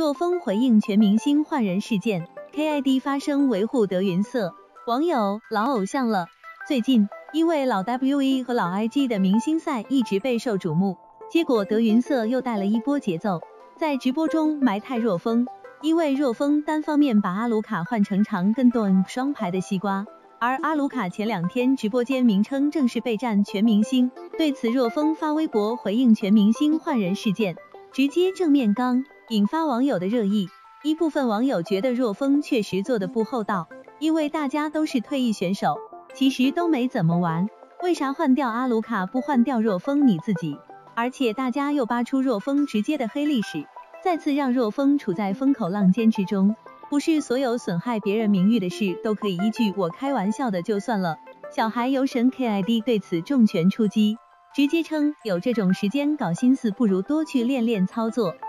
若风回应全明星换人事件 ，KID 发声维护德云社，网友老偶像了。最近，因为老 WE 和老 IG 的明星赛一直备受瞩目，结果德云社又带了一波节奏，在直播中埋汰若风，因为若风单方面把阿卢卡换成长跟段双排的西瓜。而阿卢卡前2天直播间名称正是备战全明星，对此若风发微博回应全明星换人事件，直接正面刚，引发网友的热议。一部分网友觉得若风确实做得不厚道，因为大家都是退役选手，其实都没怎么玩，为啥换掉阿卢卡不换掉若风你自己？而且大家又扒出若风直接的黑历史，再次让若风处在风口浪尖之中。不是所有损害别人名誉的事都可以依据我开玩笑的就算了，小孩游神 KID 对此重拳出击，直接称有这种时间搞心思不如多去练练操作。